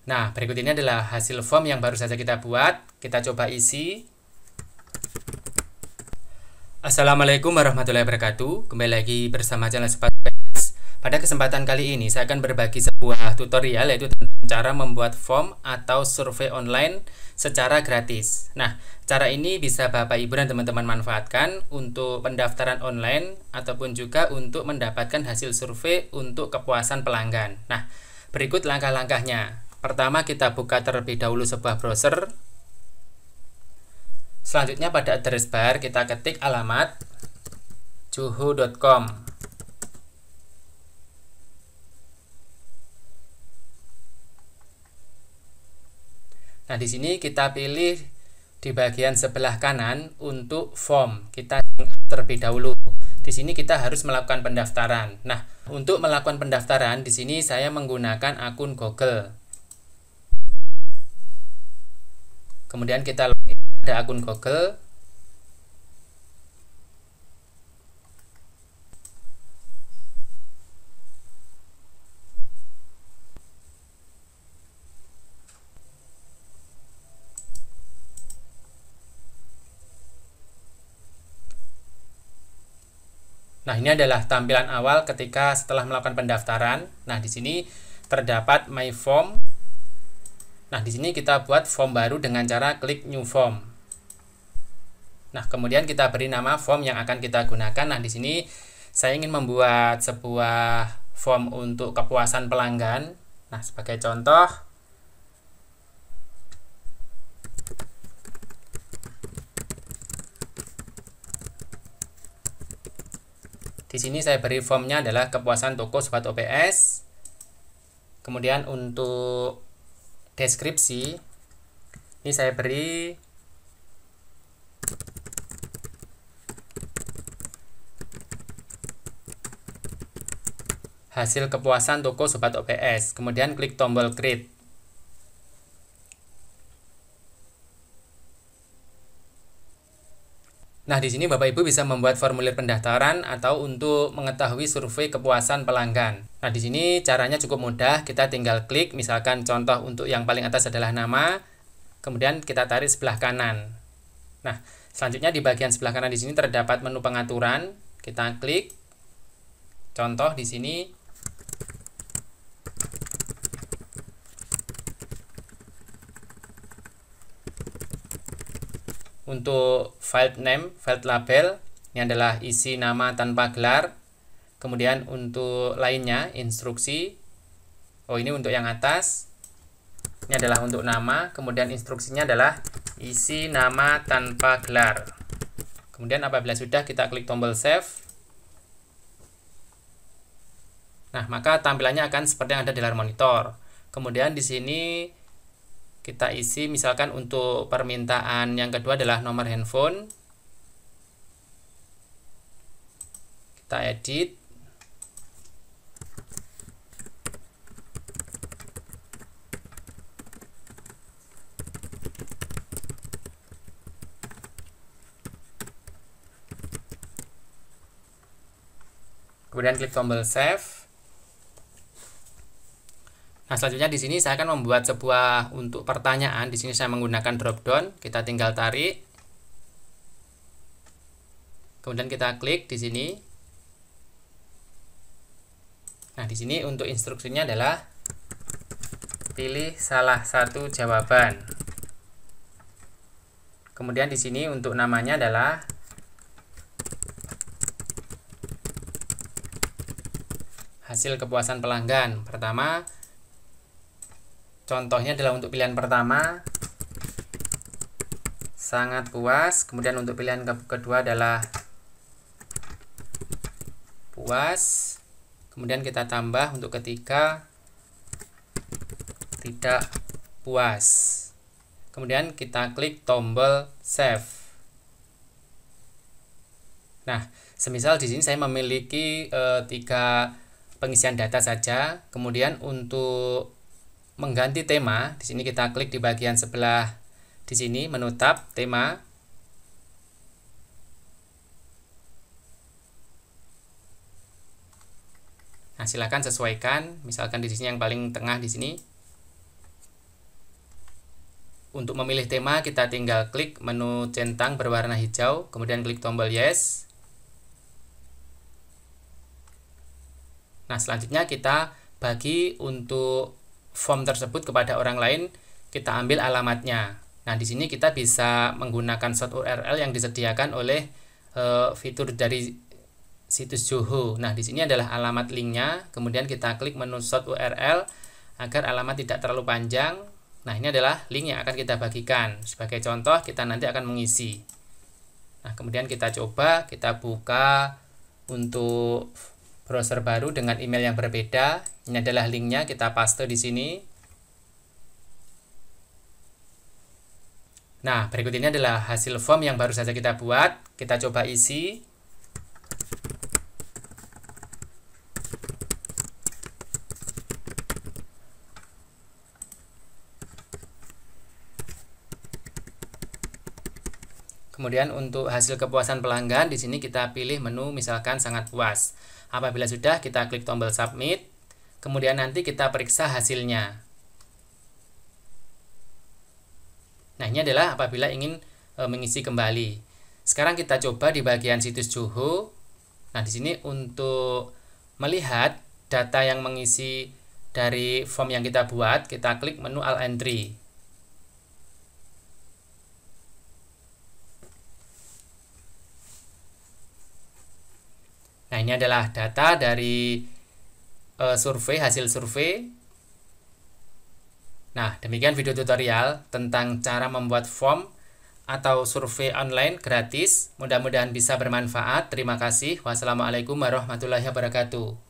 Nah, berikut ini adalah hasil form yang baru saja kita buat. Kita coba isi. Assalamualaikum warahmatullahi wabarakatuh. Kembali lagi bersama channel Sepatu PS. Pada kesempatan kali ini saya akan berbagi sebuah tutorial, yaitu tentang cara membuat form atau survei online secara gratis. Nah, cara ini bisa Bapak Ibu dan teman-teman manfaatkan untuk pendaftaran online ataupun juga untuk mendapatkan hasil survei untuk kepuasan pelanggan. Nah, berikut langkah-langkahnya. Pertama, kita buka terlebih dahulu sebuah browser. Selanjutnya pada address bar kita ketik alamat juhu.com. Nah, di sini kita pilih di bagian sebelah kanan untuk form. Kita sign up terlebih dahulu. Di sini kita harus melakukan pendaftaran. Nah, untuk melakukan pendaftaran di sini saya menggunakan akun Google. Kemudian kita login pada akun Google. Nah, ini adalah tampilan awal ketika setelah melakukan pendaftaran. Nah, di sini terdapat My Form. Nah, di sini kita buat form baru dengan cara klik New Form. Nah, kemudian kita beri nama form yang akan kita gunakan. Nah, di sini saya ingin membuat sebuah form untuk kepuasan pelanggan. Nah, sebagai contoh, di sini saya beri formnya adalah kepuasan toko sepatu PS. Kemudian untuk deskripsi, ini saya beri hasil kepuasan toko sepatu PS. Kemudian klik tombol create. Nah, di sini Bapak Ibu bisa membuat formulir pendaftaran atau untuk mengetahui survei kepuasan pelanggan. Nah, di sini caranya cukup mudah. Kita tinggal klik, misalkan contoh untuk yang paling atas adalah nama, kemudian kita tarik sebelah kanan. Nah, selanjutnya di bagian sebelah kanan di sini terdapat menu pengaturan. Kita klik. Contoh di sini. Untuk file name, file label, ini adalah isi nama tanpa gelar. Kemudian untuk lainnya, instruksi. Oh, ini untuk yang atas. Ini adalah untuk nama. Kemudian instruksinya adalah isi nama tanpa gelar. Kemudian apabila sudah, kita klik tombol save. Nah, maka tampilannya akan seperti yang ada di layar monitor. Kemudian di sini kita isi, misalkan untuk permintaan yang kedua adalah nomor handphone. Kita edit. Kemudian klik tombol save. Nah, selanjutnya di sini saya akan membuat sebuah untuk pertanyaan. Di sini saya menggunakan drop down. Kita tinggal tarik. Kemudian kita klik di sini. Nah, di sini untuk instruksinya adalah pilih salah satu jawaban. Kemudian di sini untuk namanya adalah hasil kepuasan pelanggan. Pertama, contohnya adalah untuk pilihan pertama, sangat puas. Kemudian untuk pilihan kedua adalah puas. Kemudian kita tambah untuk ketiga, tidak puas. Kemudian kita klik tombol save. Nah, semisal di sini saya memiliki 3 pengisian data saja. Kemudian untuk mengganti tema, di sini kita klik di bagian sebelah di sini menu tab tema. Nah, silakan sesuaikan, misalkan di sini yang paling tengah di sini. untuk memilih tema kita tinggal klik menu centang berwarna hijau, kemudian klik tombol yes. Nah, selanjutnya kita bagi untuk form tersebut kepada orang lain, kita ambil alamatnya. Nah, di sini kita bisa menggunakan short URL yang disediakan oleh fitur dari situs Zoho. Nah, di sini adalah alamat linknya, kemudian kita klik menu short URL agar alamat tidak terlalu panjang. Nah, ini adalah link yang akan kita bagikan. Sebagai contoh, kita nanti akan mengisi. Nah, kemudian kita coba, kita buka untuk browser baru dengan email yang berbeda. Ini adalah linknya, kita paste di sini. Nah, berikut ini adalah hasil form yang baru saja kita buat. Kita coba isi. Kemudian untuk hasil kepuasan pelanggan, di sini kita pilih menu misalkan sangat puas. Apabila sudah, kita klik tombol submit. Kemudian nanti kita periksa hasilnya. Nah, ini adalah apabila ingin mengisi kembali. Sekarang kita coba di bagian situs Zoho. Nah, di sini untuk melihat data yang mengisi dari form yang kita buat, kita klik menu all entry. Nah, ini adalah data dari survei, hasil survei. Nah, demikian video tutorial tentang cara membuat form atau survei online gratis. Mudah-mudahan bisa bermanfaat. Terima kasih. Wassalamualaikum warahmatullahi wabarakatuh.